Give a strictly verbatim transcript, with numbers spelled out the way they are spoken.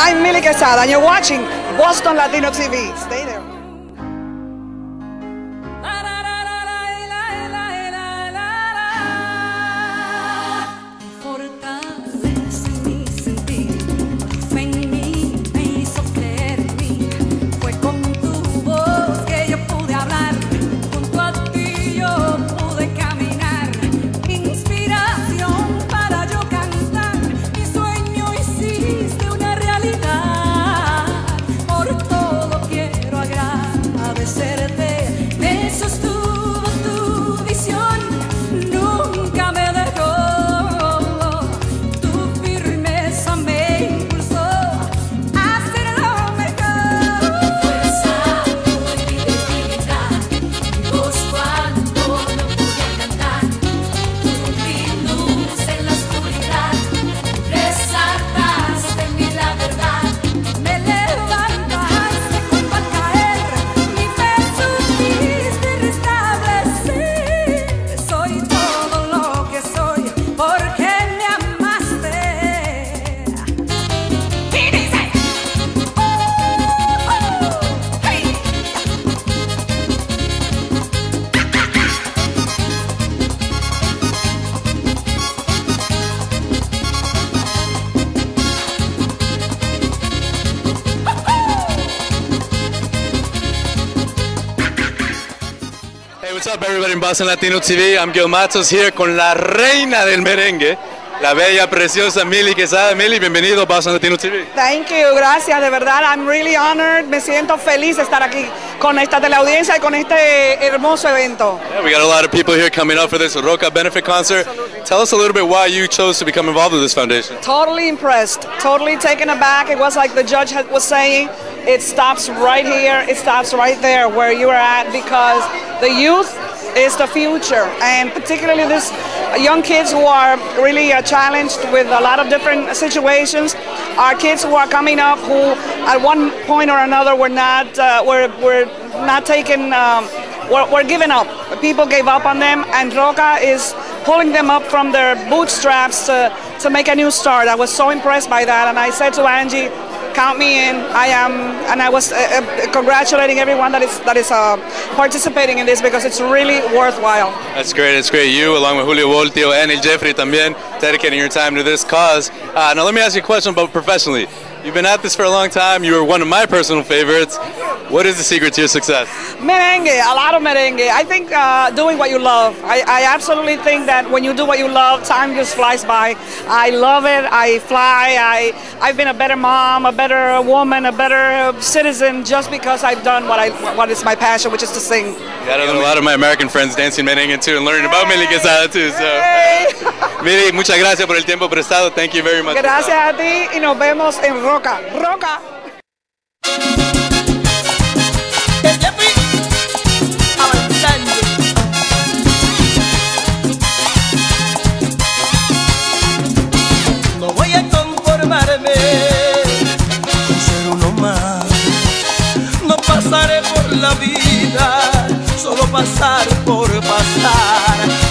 I'm Mili Quezada, and you're watching Boston Latino T V. Stay there. What's up, everybody in Boston Latino T V? I'm Gil Matos here con la Reina del Merengue, la bella, preciosa Mili Quezada. Mili, bienvenido a Boston Latino T V. Thank you, gracias, de verdad, I'm really honored. Me siento feliz de estar aquí con esta teleaudiencia y con este hermoso evento. Yeah, we got a lot of people here coming up for this Rocas benefit concert. Absolutely. Tell us a little bit why you chose to become involved with this foundation. Totally impressed, totally taken aback. It was like the judge was saying, it stops right here, it stops right there where you are at, because the youth is the future, and particularly these young kids who are really uh, challenged with a lot of different situations, are kids who are coming up who at one point or another were not uh, were, were not taken, um, were, were given up. People gave up on them, and Roca is pulling them up from their bootstraps to, to make a new start. I was so impressed by that, and I said to Angie, count me in. I am, and I was uh, uh, congratulating everyone that is that is uh, participating in this, because it's really worthwhile. That's great. It's great. You, along with Julio Voltio and El Jeffrey, también dedicating your time to this cause. Uh, now, let me ask you a question about professionally. You've been at this for a long time. You were one of my personal favorites. What is the secret to your success? Merengue, a lot of merengue. I think uh, doing what you love. I, I absolutely think that when you do what you love, time just flies by. I love it. I fly. I, I've been a better mom, a better woman, a better citizen, just because I've done what I what is my passion, which is to sing. Yeah, I know a lot of my American friends dancing merengue too and learning hey, about Mili Quezada too. So, hey. Mili, muchas gracias por el tiempo prestado. Thank you very much. Gracias a ti y nos vemos en Roca. Roca. No voy a conformarme con ser uno más. No pasaré por la vida, solo pasar por pasar.